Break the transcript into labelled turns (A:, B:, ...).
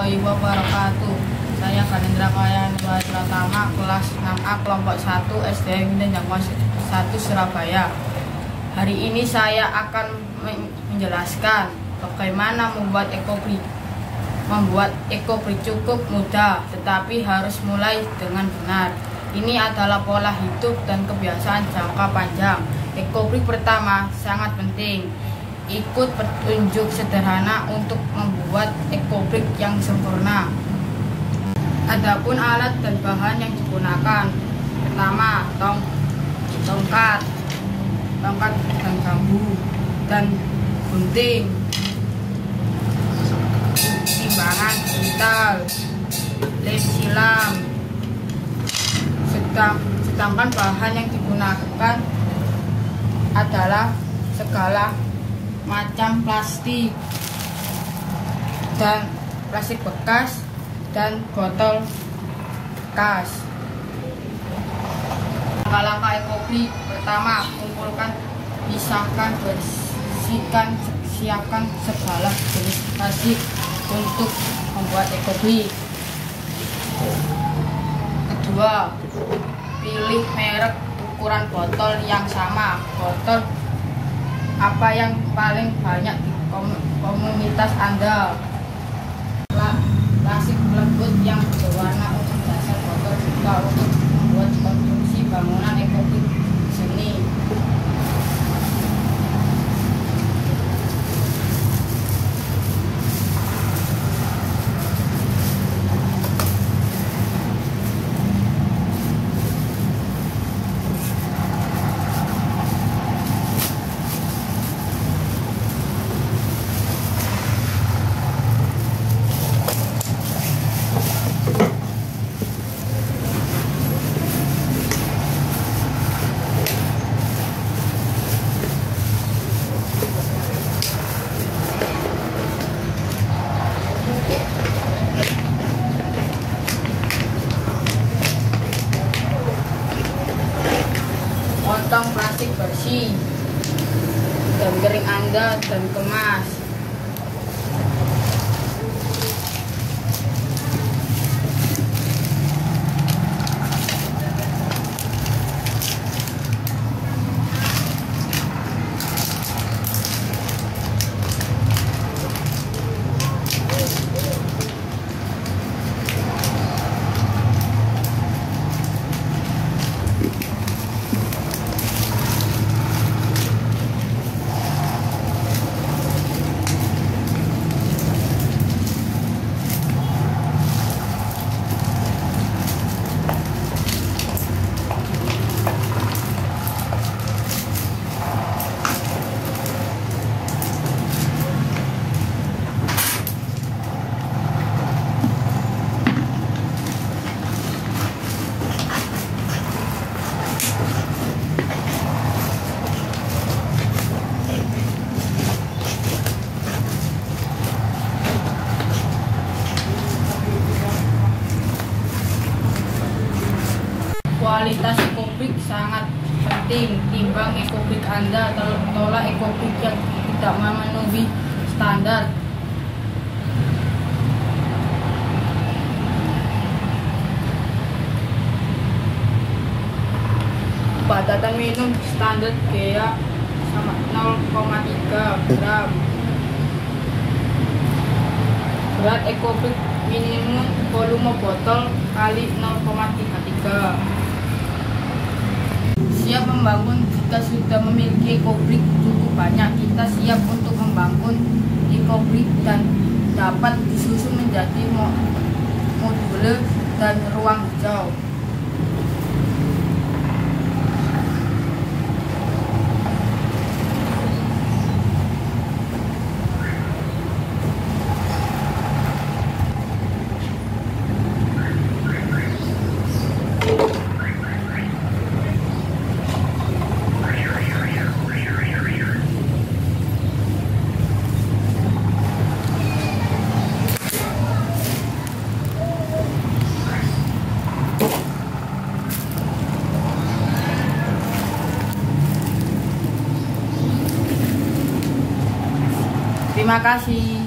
A: warahmatullahi wabarakatuh. Saya Ganendra Kayani Pratama, kelas 6A kelompok 1 SD Mindanjang 1 Surabaya. Hari ini saya akan menjelaskan bagaimana membuat ekobrik. Membuat ekobrik cukup mudah, tetapi harus mulai dengan benar. Ini adalah pola hidup dan kebiasaan jangka panjang. Ekobrik pertama sangat penting. Ikut petunjuk sederhana untuk membuat ekobrik yang sempurna. Adapun alat dan bahan yang digunakan, pertama tongkat dan bambu dan gunting, timbangan digital, lem silam. Sedangkan bahan yang digunakan adalah segala macam plastik dan plastik bekas dan botol bekas. Langkah-langkah ekobrik: pertama, kumpulkan, pisahkan, bersihkan, siapkan segala jenis plastik untuk membuat ekobrik. Kedua, pilih merek ukuran botol yang sama. Botol apa yang paling banyak di komunitas Anda. Plastik lembut yang berwarna untuk dasar botol juga untuk membuat konstruksi bangunan ekobrik seni. Potong plastik bersih dan kering Anda dan kemas. Kualitas ekobrik sangat penting. Timbang ekobrik Anda, tolak ekobrik yang tidak memenuhi standar. Padatan minum standar GA sama 0,3 gram. Berat ekobrik minimum volume botol kali 0,33. Siap membangun. Jika sudah memiliki ekobrik cukup banyak, kita siap untuk membangun ekobrik dan dapat disusun menjadi module dan ruang hijau. Terima kasih.